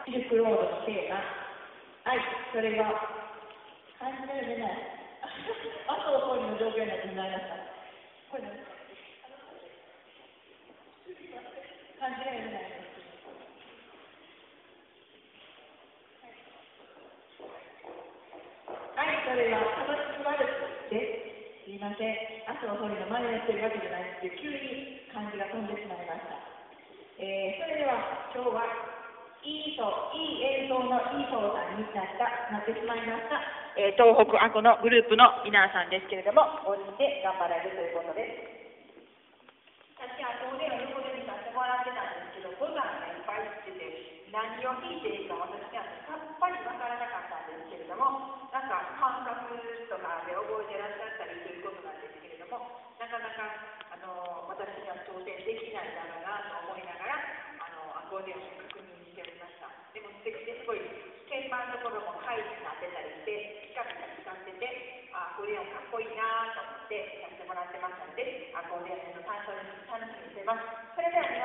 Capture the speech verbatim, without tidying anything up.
シルクロードのテーマ。はい、それが、感じられない。麻生総理の状況になってしまいました。これね、感じられない。はい、それは、楽しくワルツです。すいません。麻生総理の真似をしてるわけじゃないんですけど、急に漢字が飛んでしまいました。えー、それでは、今日は、いいと、いい演奏のいいとさんになった、なってしまいました。えー、東北アコのグループの皆さんですけれども、ごにんで頑張られるということです。私は当年は横で見させてもらってたんですけど、ボタンがいっぱいつってて、何を弾いていいか私はさっぱりわからなかったんですけれども、なんか感覚とかで覚えてらっしゃったりということなんですけれども、なかなかあの私には挑戦できないだろうなと思いながら、あのアコーディオンを確認しておりました。でも素敵ですごい鍵盤のところも回になってたりして、ピカピカ光ってて、あアコーディオンかっこいいなと思ってやってもらってましたので、アコーディオンの担当に楽しみにしています。それでは